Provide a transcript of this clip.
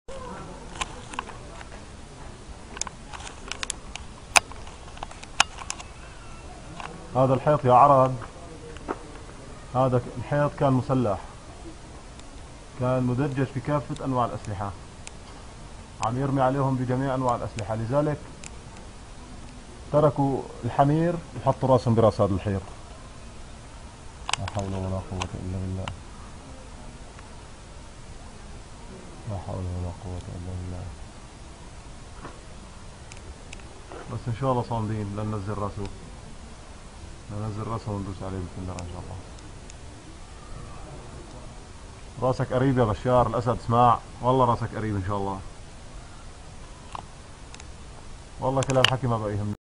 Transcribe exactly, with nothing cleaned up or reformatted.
هذا الحيط يا عرب، هذا الحيط كان مسلح، كان مدجج في كافة أنواع الأسلحة، عم يرمي عليهم بجميع أنواع الأسلحة، لذلك تركوا الحمير وحطوا راسهم براس هذا الحيط. لا حول ولا قوة إلا بالله، لا حول ولا قوة إلا بالله. بس إن شاء الله صامدين، لن ننزل راسه، ننزل راسه وندوس عليه بسم الله إن شاء الله. راسك قريب يا بشار الأسد، اسمع والله راسك قريب إن شاء الله، والله كل هالحكي ما بقى يهمني.